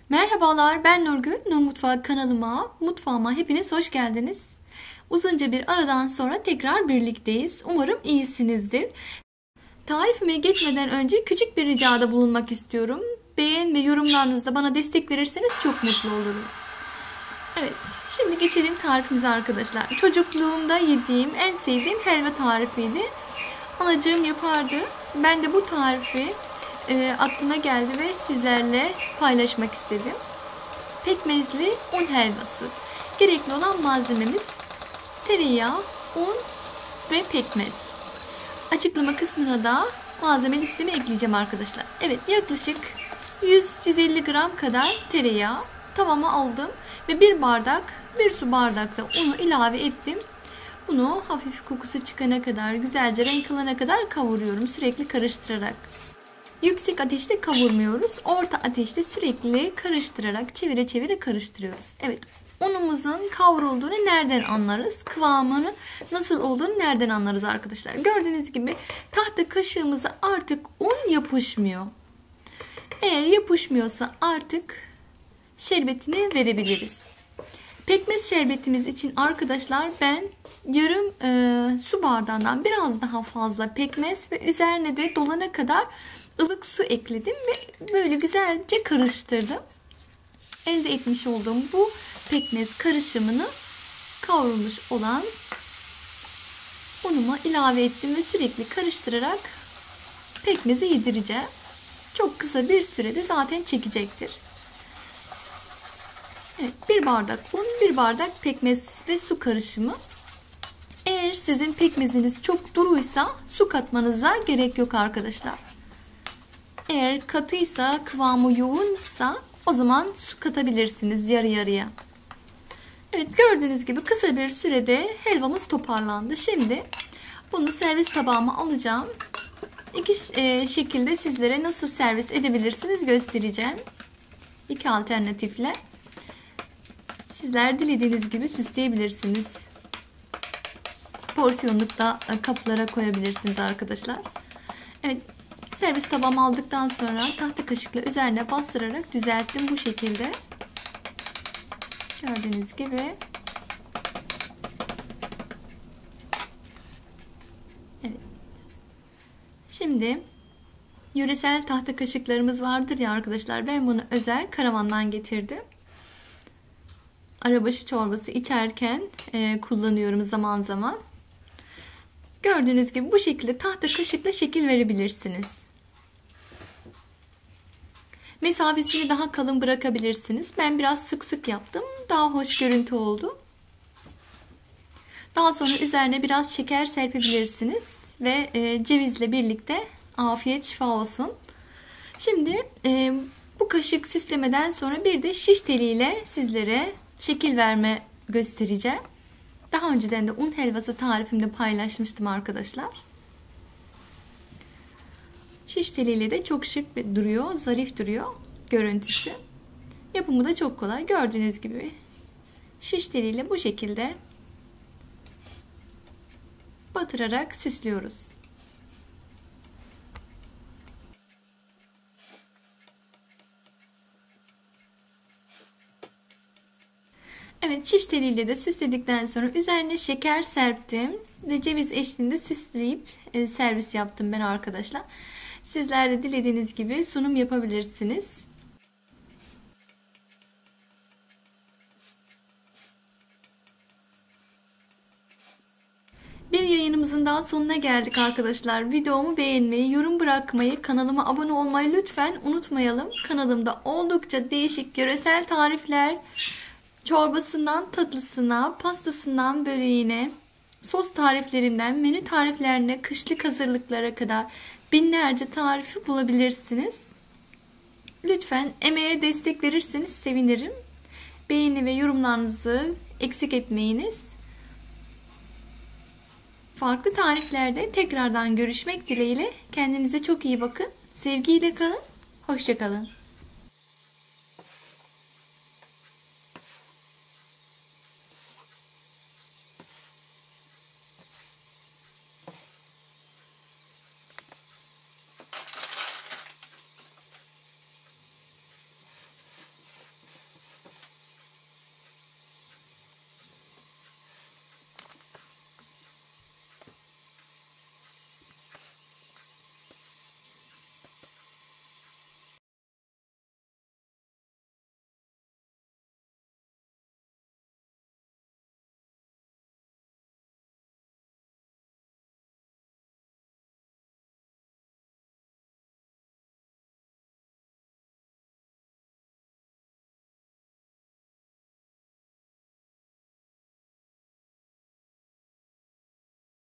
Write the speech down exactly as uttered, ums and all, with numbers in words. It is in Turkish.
Merhabalar, ben Nurgül. Nur Mutfağı kanalıma, mutfağıma hepiniz hoş geldiniz. Uzunca bir aradan sonra tekrar birlikteyiz. Umarım iyisinizdir. Tarifime geçmeden önce küçük bir ricada bulunmak istiyorum. Beğen ve yorumlarınızla bana destek verirseniz çok mutlu olurum. Evet, şimdi geçelim tarifimize arkadaşlar. Çocukluğumda yediğim, en sevdiğim helva tarifiydi. Anacığım yapardı. Ben de bu tarifi e, aklıma geldi ve sizlerle paylaşmak istedim. Pekmezli un helvası. Gerekli olan malzememiz tereyağı, un ve pekmez. Açıklama kısmına da malzeme listemi ekleyeceğim arkadaşlar. Evet, yaklaşık yüz yüz elli gram kadar tereyağı tavama aldım ve bir bardak, bir su bardakta unu ilave ettim. Bunu hafif kokusu çıkana kadar, güzelce renk alana kadar kavuruyorum sürekli karıştırarak. Yüksek ateşte kavurmuyoruz. Orta ateşte sürekli karıştırarak çevire çevire karıştırıyoruz. Evet, unumuzun kavrulduğunu nereden anlarız? Kıvamını nasıl olduğunu nereden anlarız arkadaşlar? Gördüğünüz gibi tahta kaşığımıza artık un yapışmıyor. Eğer yapışmıyorsa artık şerbetini verebiliriz. Pekmez şerbetimiz için arkadaşlar ben yarım e, su bardağından biraz daha fazla pekmez ve üzerine de dolana kadar ılık su ekledim ve böyle güzelce karıştırdım. Elde etmiş olduğum bu pekmez karışımını kavrulmuş olan unuma ilave ettim ve sürekli karıştırarak pekmezi yedireceğim. Çok kısa bir sürede zaten çekecektir. Evet, bir bardak un, bir bardak pekmez ve su karışımı. Eğer sizin pekmeziniz çok duruysa su katmanıza gerek yok arkadaşlar. Eğer katıysa, kıvamı yoğunsa o zaman su katabilirsiniz yarı yarıya. Evet, gördüğünüz gibi kısa bir sürede helvamız toparlandı. Şimdi bunu servis tabağıma alacağım. İki şekilde sizlere nasıl servis edebilirsiniz göstereceğim. İki alternatifle. Sizler dilediğiniz gibi süsleyebilirsiniz. Porsiyonlukta kaplara koyabilirsiniz arkadaşlar. Evet, servis tabağımı aldıktan sonra tahta kaşıkla üzerine bastırarak düzelttim bu şekilde. Gördüğünüz gibi. Evet. Şimdi yöresel tahta kaşıklarımız vardır ya arkadaşlar. Ben bunu özel karavandan getirdim. Arabaşı çorbası içerken e, kullanıyorum zaman zaman. Gördüğünüz gibi bu şekilde tahta kaşıkla şekil verebilirsiniz. Mesafesini daha kalın bırakabilirsiniz. Ben biraz sık sık yaptım. Daha hoş görüntü oldu. Daha sonra üzerine biraz şeker serpebilirsiniz. Ve e, cevizle birlikte afiyet şifa olsun. Şimdi e, bu kaşık süslemeden sonra bir de şiş teliyle sizlere şekil verme göstereceğim. Daha önceden de un helvası tarifimde paylaşmıştım arkadaşlar. Şiş teliyle de çok şık duruyor, zarif duruyor görüntüsü. Yapımı da çok kolay. Gördüğünüz gibi şiş teliyle bu şekilde batırarak süslüyoruz. Evet, şiş teliyle de süsledikten sonra üzerine şeker serptim ve ceviz eşliğinde süsleyip servis yaptım ben arkadaşlar. Sizler de dilediğiniz gibi sunum yapabilirsiniz. Bir yayınımızın daha sonuna geldik arkadaşlar. Videomu beğenmeyi, yorum bırakmayı, kanalıma abone olmayı lütfen unutmayalım. Kanalımda oldukça değişik yöresel tarifler, çorbasından tatlısına, pastasından böreğine, sos tariflerimden menü tariflerine, kışlık hazırlıklara kadar binlerce tarifi bulabilirsiniz. Lütfen emeğe destek verirseniz sevinirim. Beğeni ve yorumlarınızı eksik etmeyiniz. Farklı tariflerde tekrardan görüşmek dileğiyle. Kendinize çok iyi bakın. Sevgiyle kalın. Hoşça kalın.